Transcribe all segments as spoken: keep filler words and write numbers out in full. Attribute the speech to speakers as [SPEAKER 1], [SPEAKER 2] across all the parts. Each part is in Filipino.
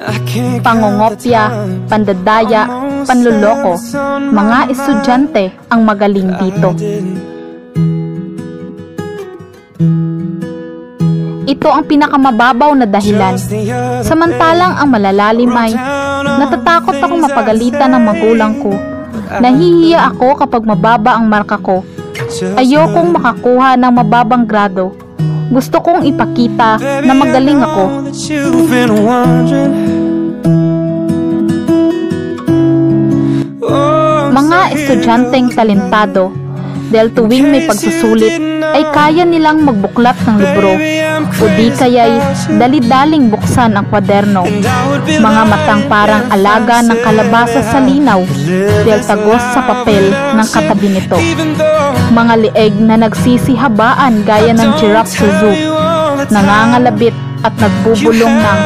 [SPEAKER 1] Pangongopya, pandadaya, panluloko, mga estudyante ang magaling dito. Ito ang pinakamababaw na dahilan. Samantalang ang malalalim ay, natatakot ako mapagalitan ng magulang ko. Nahihiya ako kapag mababa ang marka ko. Ayokong makakuha ng mababang grado. Gusto kong ipakita na magaling ako. Mga estudyanteng talentado, dahil tuwing may pagsusulit, ay kaya nilang magbuklat ng libro o di kaya'y dali-daling buksan ang kwaderno. Mga matang parang alaga ng kalabasa sa linaw dahil tagos sa papel ng katabi nito. Mga lieg na nagsisihabaan gaya ng giraffe sa zoo, nangangalabit at nagbubulong ng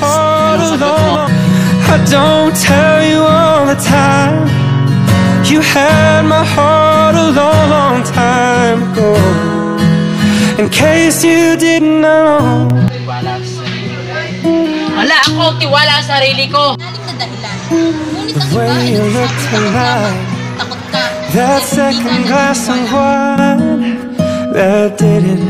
[SPEAKER 2] I don't tell you all the time. You had my heart a long, long time ago. In case you didn't know.
[SPEAKER 3] Wala ako tiwala sa sarili ko. Naling na dahilan. Ngunit ang iba ay nagsasabi lamang. Takot ka.
[SPEAKER 2] That second glass of wine that did it.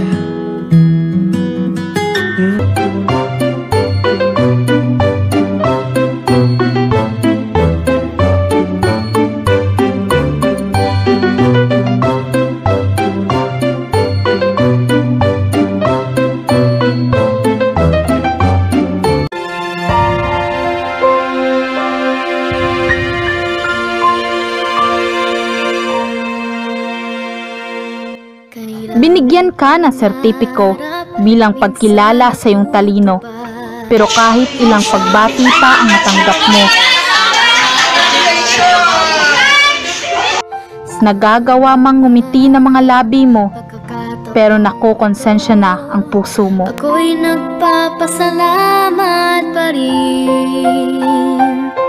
[SPEAKER 1] Binigyan ka ng sertipiko bilang pagkilala sa iyong talino, pero kahit ilang pagbati pa ang natanggap mo, nagagawa mang ngumiti ng mga labi mo, pero nakokonsensya na ang puso mo.
[SPEAKER 4] Ako'y nagpapasalamat pa rin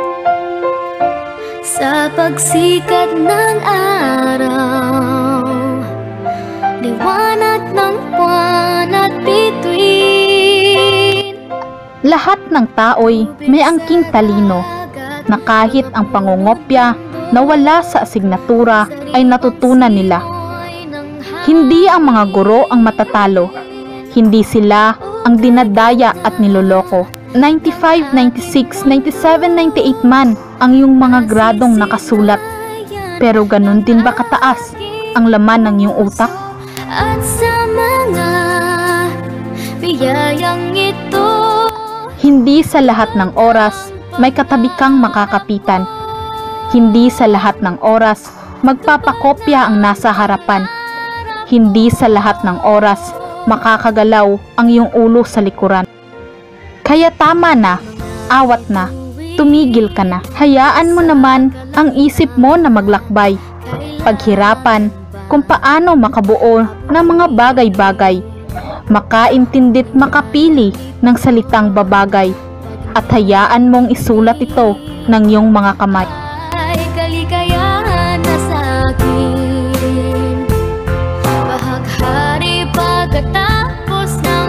[SPEAKER 4] sa pagsikat ng araw, liwanag ng buwan at bituin.
[SPEAKER 1] Lahat ng tao'y may angking talino, na kahit ang pangungopya na wala sa asignatura ay natutunan nila. Hindi ang mga guro ang matatalo, hindi sila ang dinadaya at niloloko. ninety-five, ninety-six, ninety-seven, ninety-eight man ang iyong mga gradong nakasulat, pero ganun din ba kataas ang laman ng iyong utak?
[SPEAKER 4] At sa mga biyayang ito,
[SPEAKER 1] hindi sa lahat ng oras may katabi kang makakapitan. Hindi sa lahat ng oras magpapakopya ang nasa harapan. Hindi sa lahat ng oras makakagalaw ang iyong ulo sa likuran. Kaya tama na, awat na, tumigil ka na. Hayaan mo naman ang isip mo na maglakbay, paghirapan kung paano makabuo ng mga bagay-bagay, makaintindi't makapili ng salitang babagay, at hayaan mong isulat ito ng iyong mga kamay.
[SPEAKER 4] ay kaligayahan na sa akin, bahaghari pagkatapos ng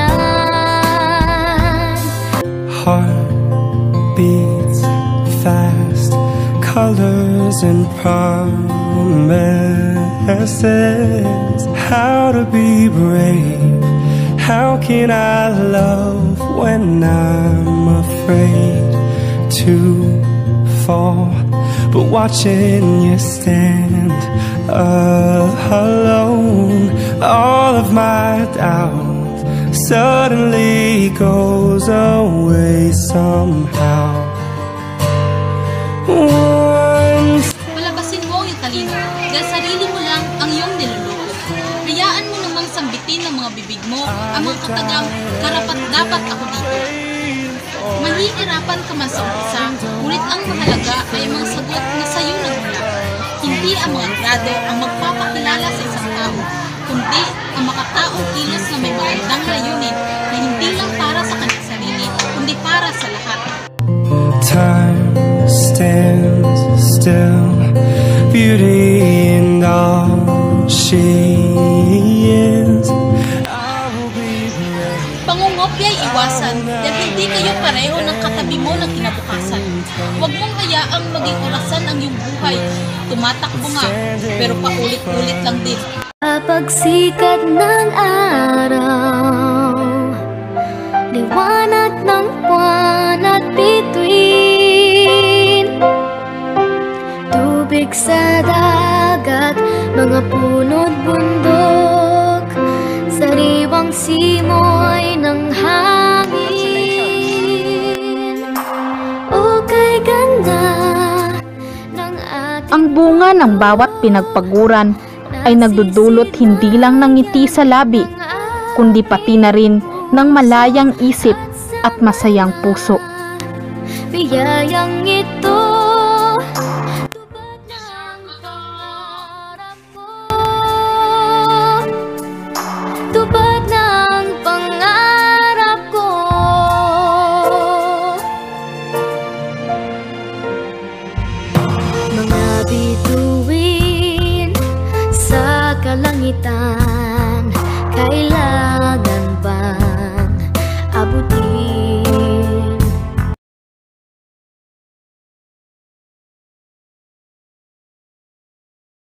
[SPEAKER 4] ulan.
[SPEAKER 2] Heart beats fast, colors and promises. How to be brave, how can I love when I'm afraid to fall, but watching you stand alone, all of my doubt suddenly goes away somehow. Once
[SPEAKER 3] Palabasin mo ang iyong talino dahil sarili mo lang ang iyong niloloko. Hayaan mo namang sambitin ng mga bibig mo ang mga katagang karapat-dapat ako dito. Mahihirapan ka man sa umpisa, ngunit ang mahalaga ay ang mga sagot na sa iyo nagmula. Hindi ang mga grado ang magpapakilala sa isang tao, kundi ang makataong kilos na may magandang layunin na hindi lang para sa kanyang sarili, kundi para sa lahat.
[SPEAKER 2] time stands still, beauty in all she is. I will be brave.
[SPEAKER 3] Pangungopya ay iwasan dahil hindi kayo pareho ng katabi mo ng kinabukasan. Huwag mong hayaang maging orasan ang iyong buhay. Tumatakbo nga, pero paulit-ulit lang din.
[SPEAKER 4] Kapag sikat ng araw, liwanag ng buwan at bituin, tubig sa dagat, mga puno't bundok, sariwang simoy ng hangin, o kay ganda ng ating
[SPEAKER 1] Ang bunga ng bawat pinagpaguran ay nagdudulot hindi lang ng ngiti sa labi, kundi pati na rin ng malayang isip at masayang puso.
[SPEAKER 4] biyayang ito